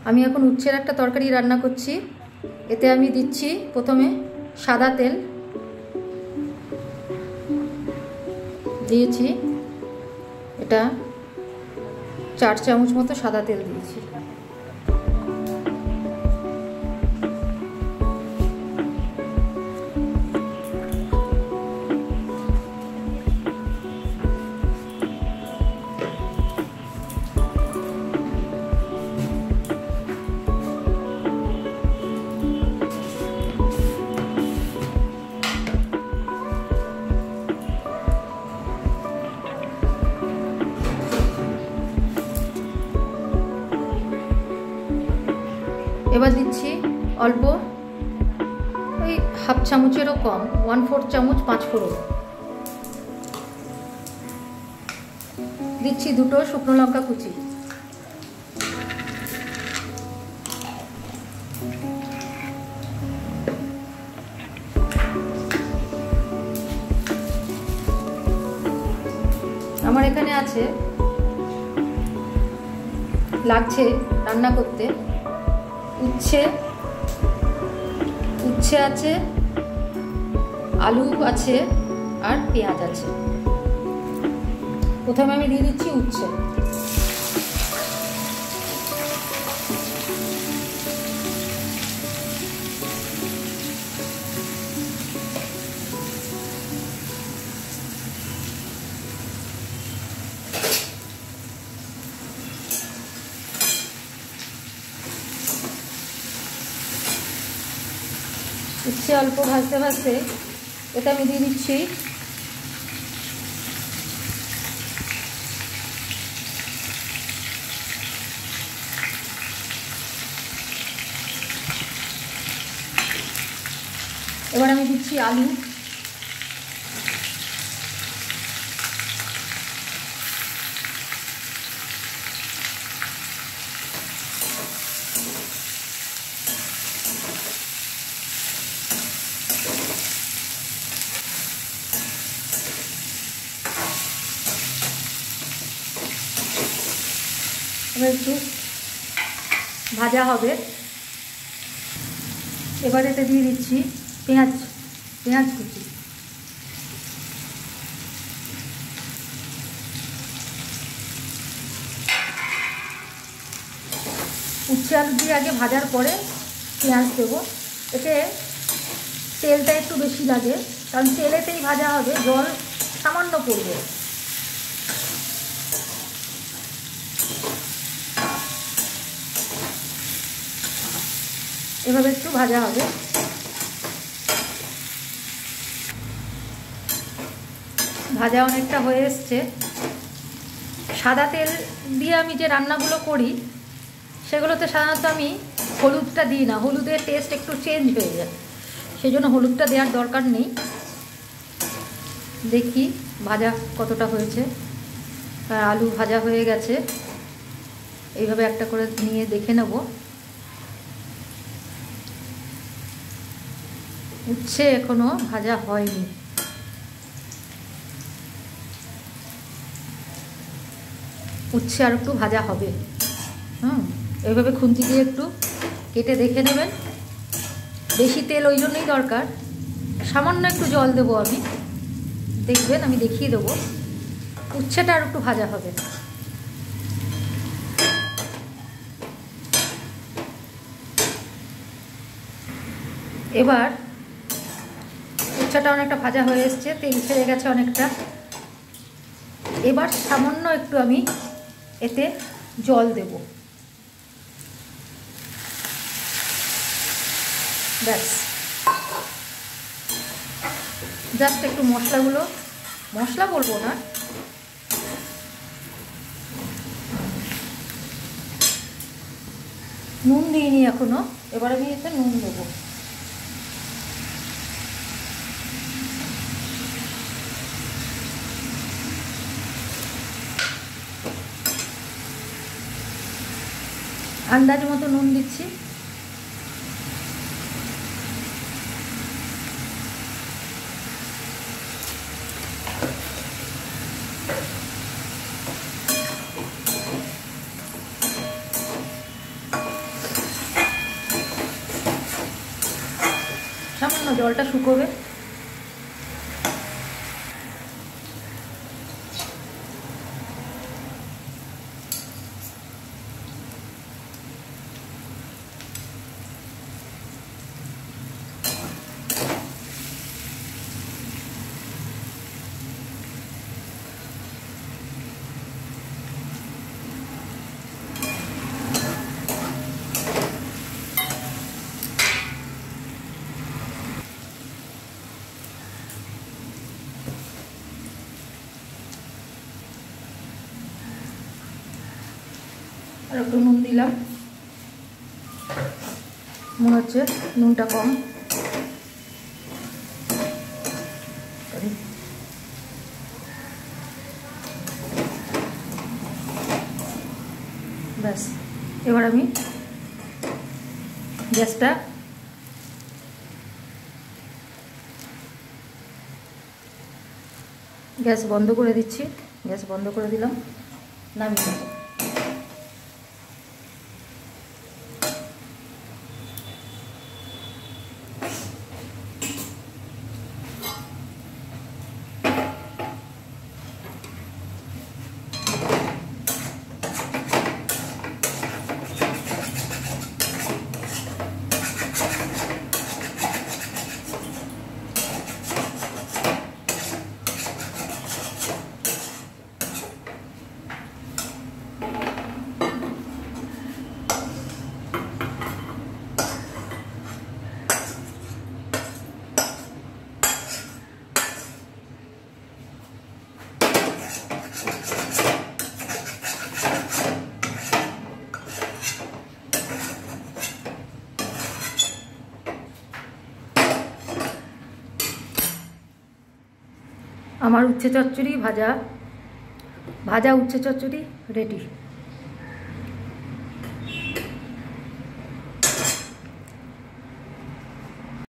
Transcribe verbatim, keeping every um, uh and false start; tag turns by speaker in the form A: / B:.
A: আমি এখন উচ্ছের একটা তরকারি রান্না করছি। এতে আমি দিচ্ছি প্রথমে সাদা তেল দিয়েছি, এটা চার চামচ মতো সাদা তেল দিয়েছি। এবার দিচ্ছি অল্প, ওই হাফ চামচেরও কম, ওয়ান ফোর্থ চামচ পাঁচ ফোড়ন দিচ্ছি। দুটো শুকনো লঙ্কা কুচি, আমার এখানে আছে লাগছে রান্না করতে উচ্ছে, উচ্ছে আছে, আলু আছে আর পেঁয়াজ আছে। প্রথমে আমি দিয়ে দিচ্ছি উচ্ছে। উচ্ছে অল্প ভাজতে ভাজতে এটা আমি দিয়ে দিচ্ছি এবার আমি দিচ্ছি আলু, এবার একটু ভাজা হবে। এবার এতে দিয়ে দিচ্ছি পেঁয়াজ, পেঁয়াজ কুচি, উচ্ছে আলু দিয়ে আগে ভাজার পরে পেঁয়াজ দেবো। এতে তেলটা একটু বেশি লাগে, কারণ তেলেতেই ভাজা হবে, জল সামান্য পড়বে। এভাবে একটু ভাজা হবে। ভাজা অনেকটা হয়ে এসছে। সাদা তেল দিয়ে আমি যে রান্নাগুলো করি সেগুলোতে সাধারণত আমি হলুদটা দিই না, হলুদের টেস্ট একটু চেঞ্জ হয়ে যায়, সেই জন্য হলুদটা দেওয়ার দরকার নেই। দেখি ভাজা কতটা হয়েছে। আলু ভাজা হয়ে গেছে, এইভাবে একটা করে নিয়ে দেখে নেব। উচ্ছে এখনো ভাজা হয়নি, উচ্ছে আর একটু ভাজা হবে। হুম এইভাবে খুন্তি দিয়ে একটু কেটে দেখে নেবেন। বেশি তেল ওই জন্যই দরকার, সামান্য একটু জল দেবো আমি, দেখবেন আমি দেখিয়ে দেবো। উচ্ছেটা আর একটু ভাজা হবে। এবার উচ্ছেটা অনেকটা ভাজা হয়ে এসছে, তেল ছেড়ে গেছে অনেকটা। এবার সামান্য একটু আমি এতে জল দেব, ব্যাস। জাস্ট একটু মশলাগুলো, মশলা বলবো না, নুন দিইনি এখনো, এবার আমি এতে নুন দেবো। আন্দাজ মতো নুন দিচ্ছি। না, জলটা শুকোবে। আর একটু নুন দিলাম, মনে হচ্ছে নুনটা কম। ব্যাস, এবার আমি গ্যাসটা গ্যাস বন্ধ করে দিচ্ছি। গ্যাস বন্ধ করে দিলাম, নামিয়ে দেবো। আমার উচ্ছে চচ্চড়ি ভাজা ভাজা উচ্ছে চচ্চড়ি রেডি।